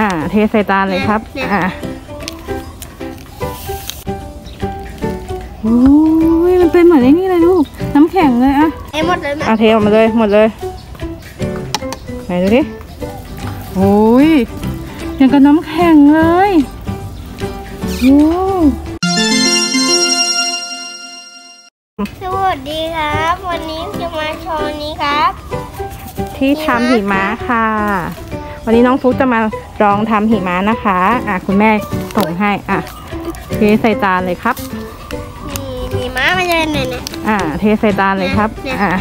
เทใส่จานเลยครับโอ้ยมันเป็นเหมือนไอ้นี่เลยลูกน้ำแข็งเลยเทหมดเลยเทออกมาเลยหมดเลยไหนดูดิโอ้ยยังกับน้ำแข็งเลยโอ้สวัสดีครับวันนี้จะมาโชว์นี้ครับที่ทำหิมะค่ะวันนี้น้องฟุ๊กจะมาลองทำหิมะนะคะคุณแม่ส่งให้เทใส่จานเลยครับหิมะมันจะเป็นไงเนี่ยเทใส่จานเลยครับ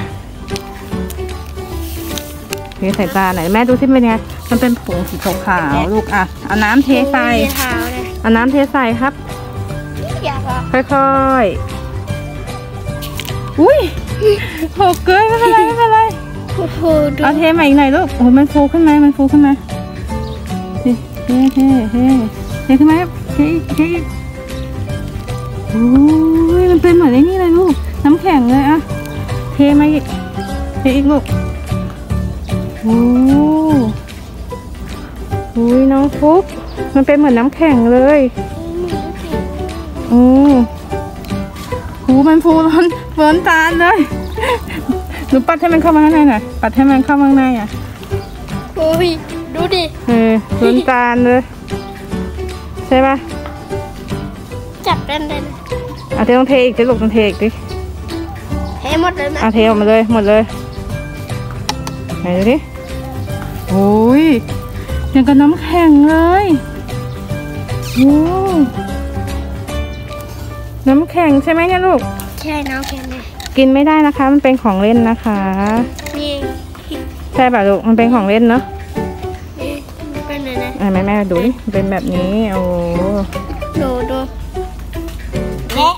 เทใส่จานไหนแม่ดูสิเป็นไงมันเป็นผงสีขาวๆลูกเอาน้ำเทใส่เอาน้ำเทใส่ครับค่อยๆอุ้ยหกเกินไม่เป็นไรเอาเทใหม่อีกหน่อยลูกโอ้มันฟูขึ้นไหมเทขึ้นไหมครับเทโอ้ยมันเป็นเหมือนไอ้นี่เลยลูกน้ำแข็งเลยเทมาอีกลูกโอ้ยน้องฟุ๊กมันเป็นเหมือนน้ำแข็งเลยมันฟูล้นจานเลยหนูปัดให้มันเข้ามาข้างในหน่อยปัดให้มันเข้ามาข้างในโอ้ยดูดิล้นจานเลยใช่ป่ะจับได้เลยเทต้องเทอีกลูกต้องเทอีกดิเทหมดเลยไหมเทออกมาเลยหมดเลยไหนดูดิโอ้ยยังกับน้ำแข็งเลยน้ำแข็งใช่ไหมเนี่ยลูกใช่น้ำแข็งเลยกินไม่ได้นะคะมันเป็นของเล่นนะคะนี่ใช่ป่ะลูกมันเป็นของเล่นเนาะเป็นอะไรนะแม่ดูดิเป็นแบบนี้โอ้ดูแม่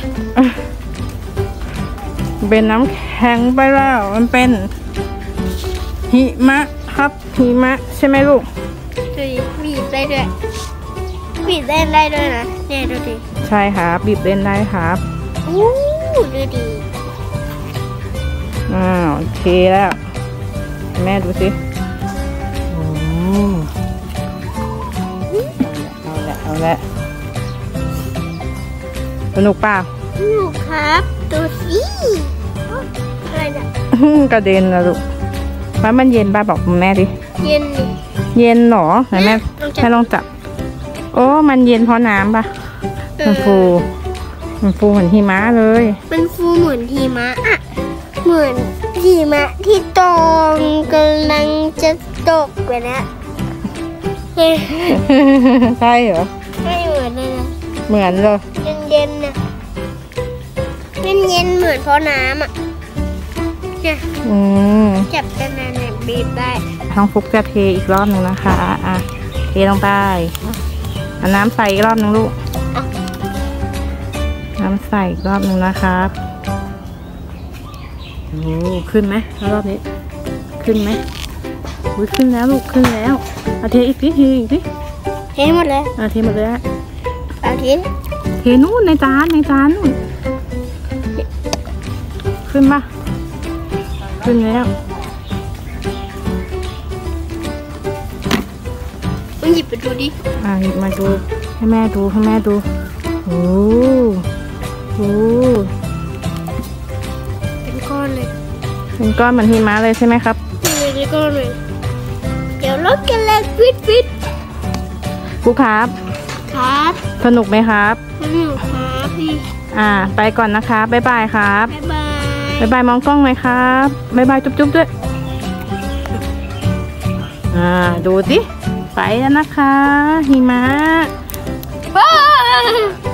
เป็นน้ำแข็งไปแล้วมันเป็นหิมะครับหิมะใช่ไหมลูกบีบได้ด้วยบีบเล่นได้ด้วยนะเนี่ยดูดิใช่ครับบีบเล่นได้ครับดูดิโอเคแล้วแม่ดูสิเอาละสนุกเปล่าสนุกครับดูสิอะไรเนี่ยกระเด็นนะลูกมันเย็นป่ะบอกแม่ดิเย็นหรอไหนแม่ลองจับโอ้มันเย็นเพราะน้ำป่ะมันฟูเหมือนหิมะเลยมันฟูเหมือนหิมะเหมือนหิมะที่ตองกำลังจะตกแบบนี้ใช่เหรอไม่เหมือนเลยนะเหมือนเลยเย็นนะเย็นเหมือนเพราะน้ำเนี่ยจับกันนะเนี่ยบีบได้ท้องฟุกจะเทอีกรอบนึงนะคะเทลงไปเอาน้ำใส่อีกรอบนึงลูกน้ำใส่อีกรอบนึงนะครับขึ้นไหมรอบนี้ขึ้นไหมขึ้นแล้วลูกขึ้นแล้วเทอีกทีเทหมดเลยเทหมดเลยเทนู่นในจานนู่นขึ้นป่ะขึ้นแล้วหยิบไปดูดิหยิบมาดูให้แม่ดูโอ้เป็นก้อนเลยเป็นก้อนเหมือนหิมะเลยใช่ไหมครับเป็นก้อนเลยเดี๋ยวรถกันเลยฟิตครูครับสนุกไหมครับสนุกครับพี่ไปก่อนนะคะบ๊ายบายครับบ๊ายบายมองกล้องหน่อยครับบ๊ายบายจุ๊บด้วยดูสิไปแล้วนะคะหิมะ